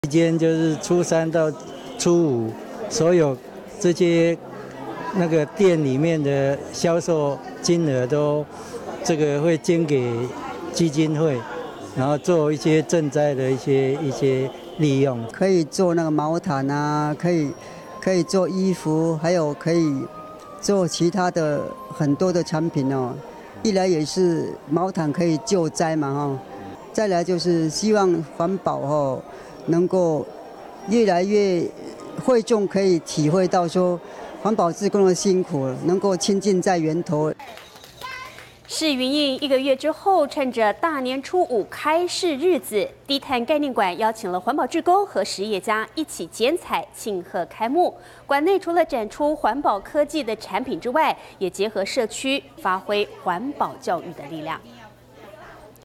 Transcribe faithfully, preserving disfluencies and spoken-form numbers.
期间就是初三到初五，所有这些那个店里面的销售金额都这个会捐给基金会，然后做一些赈灾的一些一些利用， 可以做那个毛毯啊，可以可以做衣服，还有可以做其他的很多的产品哦。一来也是毛毯可以救灾嘛哈，再来就是希望环保哦能够越来越会众可以体会到说环保志工的辛苦，能够亲近在源头。 试云印一个月之后，趁着大年初五开市日子，低碳概念馆邀请了环保志工和实业家一起剪彩庆贺开幕。馆内除了展出环保科技的产品之外，也结合社区，发挥环保教育的力量。